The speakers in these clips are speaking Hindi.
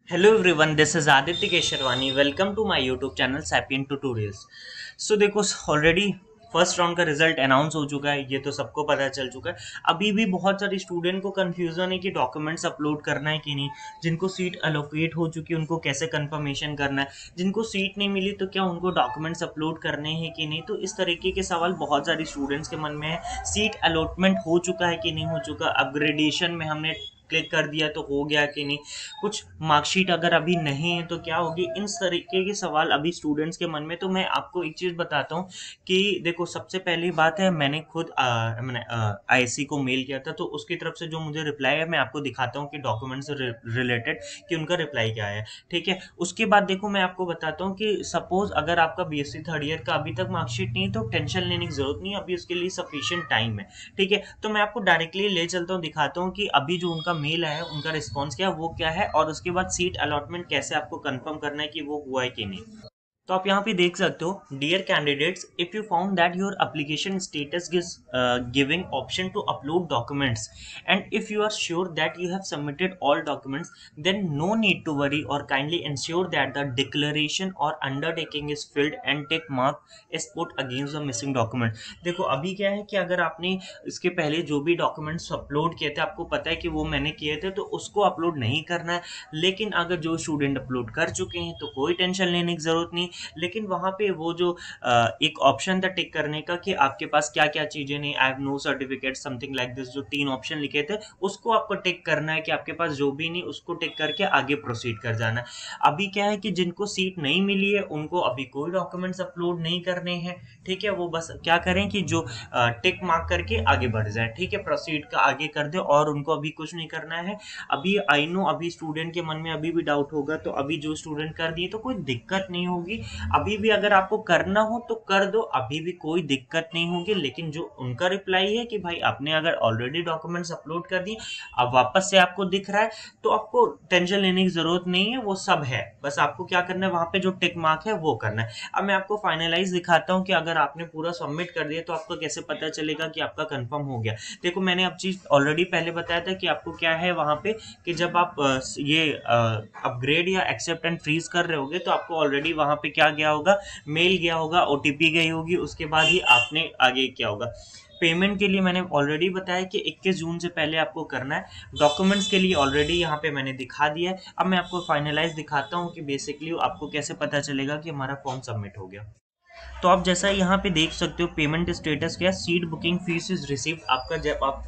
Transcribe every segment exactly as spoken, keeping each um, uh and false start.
Hello everyone, this is Aditya Kesharwani. Welcome to my YouTube channel sapien tutorials. So देखो, ऑलरेडी फर्स्ट राउंड का रिजल्ट अनाउंस हो चुका है, ये तो सबको पता चल चुका है। अभी भी बहुत सारे स्टूडेंट को कंफ्यूजन है कि डॉक्यूमेंट्स अपलोड करना है कि नहीं, जिनको सीट अलोकेट हो चुकी है उनको कैसे कंफर्मेशन करना है, जिनको सीट नहीं मिली तो क्या उनको डॉक्यूमेंट्स अपलोड करने हैं कि नहीं। तो इस तरीके के सवाल बहुत सारे स्टूडेंट्स के मन में है। सीट अलॉटमेंट हो चुका है कि नहीं हो चुका, अपग्रेडेशन में हमने क्लिक कर दिया तो हो गया कि नहीं, कुछ मार्कशीट अगर अभी नहीं है तो क्या होगी। इन तरीके के सवाल अभी स्टूडेंट्स के मन में। तो मैं आपको एक चीज़ बताता हूँ कि देखो, सबसे पहली बात है, मैंने खुद आ, मैंने आईएससी को मेल किया था, तो उसकी तरफ से जो मुझे रिप्लाई है मैं आपको दिखाता हूँ कि डॉक्यूमेंट से रिलेटेड कि उनका रिप्लाई क्या है। ठीक है, उसके बाद देखो मैं आपको बताता हूँ कि सपोज अगर आपका बीएससी थर्ड ईयर का अभी तक मार्कशीट नहीं है तो टेंशन लेने की जरूरत नहीं है, अभी उसके लिए सफिशिएंट टाइम है। ठीक है, तो मैं आपको डायरेक्टली ले चलता हूँ, दिखाता हूँ कि अभी जो उनका मेल आया है उनका रिस्पॉन्स क्या है, वो क्या है, और उसके बाद सीट अलॉटमेंट कैसे आपको कंफर्म करना है कि वो हुआ है कि नहीं। तो आप यहाँ पे देख सकते हो, dear candidates, if you found that your application status gives giving option to upload documents and if you are sure that you have submitted all documents, then no need to worry और kindly ensure that the declaration और undertaking is filled and tick mark is put against the missing document. देखो अभी क्या है कि अगर आपने इसके पहले जो भी डॉक्यूमेंट्स अपलोड किए थे, आपको पता है कि वो मैंने किए थे, तो उसको अपलोड नहीं करना है। लेकिन अगर जो स्टूडेंट अपलोड कर चुके हैं तो कोई टेंशन लेने की जरूरत नहीं। लेकिन वहां पे वो जो एक ऑप्शन था टिक करने का कि आपके पास क्या क्या चीजें नहीं, I have no certificate something like this, जो तीन ऑप्शन लिखे थे उसको आपको टिक करना है कि आपके पास जो भी नहीं, उसको टिक करके आगे प्रोसीड कर जाना है। अभी क्या है कि जिनको सीट नहीं मिली है उनको अभी कोई डॉक्यूमेंट्स अपलोड नहीं करने हैं। ठीक है, वो बस क्या करें कि जो टिक मार्क करके आगे बढ़ जाए। ठीक है, प्रोसीड का आगे कर दे और उनको अभी कुछ नहीं करना है। अभी आई नो अभी स्टूडेंट के मन में अभी भी डाउट होगा, तो अभी जो स्टूडेंट कर दिए तो कोई दिक्कत नहीं होगी। अभी भी अगर आपको करना हो तो कर दो, अभी भी कोई दिक्कत नहीं होगी। लेकिन जो उनका रिप्लाई है कि भाई आपने अगर ऑलरेडी डॉक्यूमेंट्स अपलोड कर दिए, अब वापस से आपको दिख रहा है, तो आपको टेंशन लेने की जरूरत नहीं है, वो सब है। बस आपको क्या करना है, वहां पे जो टिक मार्क है वो करना है। अब मैं आपको फाइनलाइज दिखाता हूँ कि अगर आपने पूरा सबमिट कर दिया तो आपको कैसे पता चलेगा कि आपका कंफर्म हो गया। देखो मैंने अब चीज ऑलरेडी पहले बताया था कि आपको क्या है वहां पे कि जब आप ये अपग्रेड या एक्सेप्ट एंड फ्रीज कर रहे होगे तो आपको ऑलरेडी वहां पे क्या गया होगा, मेल गया होगा, ओटीपी गई होगी, उसके बाद ही आपने आगे क्या होगा। पेमेंट के लिए मैंने ऑलरेडी बताया कि इक्कीस जून से पहले आपको करना है। डॉक्यूमेंट्स के लिए ऑलरेडी यहाँ पे मैंने दिखा दिया है। अब मैं आपको फाइनलाइज दिखाता हूँ कि बेसिकली आपको कैसे पता चलेगा कि हमारा फॉर्म सबमिट हो गया। तो आप जैसा यहाँ पे देख सकते हो, पेमेंट स्टेटस क्या है, seat booking fees is received. आपका जब आप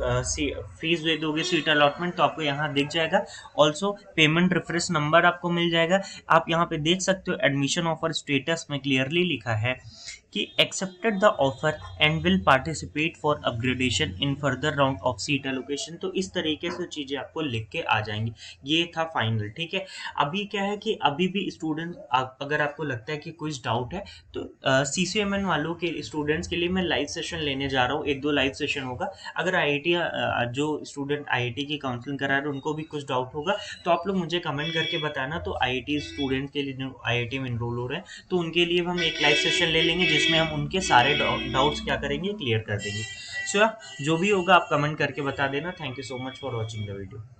फीस दे दोगे सीट अलॉटमेंट तो आपको यहाँ दिख जाएगा। ऑल्सो पेमेंट रेफरेंस नंबर आपको मिल जाएगा। आप यहाँ पे देख सकते हो एडमिशन ऑफर स्टेटस में क्लियरली लिखा है कि accepted the offer and will participate for upgradation in further round of seat allocation. तो इस तरीके से चीज़ें आपको लिख के आ जाएंगी। ये था फाइनल। ठीक है, अभी क्या है कि अभी भी स्टूडेंट अगर आपको लगता है कि कुछ डाउट है तो सीसीएमएन वालों के स्टूडेंट्स के लिए मैं लाइव सेशन लेने जा रहा हूँ। एक दो लाइव सेशन होगा। अगर आईआईटी जो स्टूडेंट आईआईटी की काउंसलिंग करा रहे हैं उनको भी कुछ डाउट होगा तो आप लोग मुझे कमेंट करके बताना। तो आईआईटी स्टूडेंट के लिए जो आईआईटी में इनरोल हो रहे हैं तो उनके लिए हम एक लाइव सेशन ले लेंगे जिसमें हम उनके सारे डाउट्स क्या करेंगे, क्लियर कर देंगे। सो so, जो भी होगा आप कमेंट करके बता देना। Thank you so much for watching the video.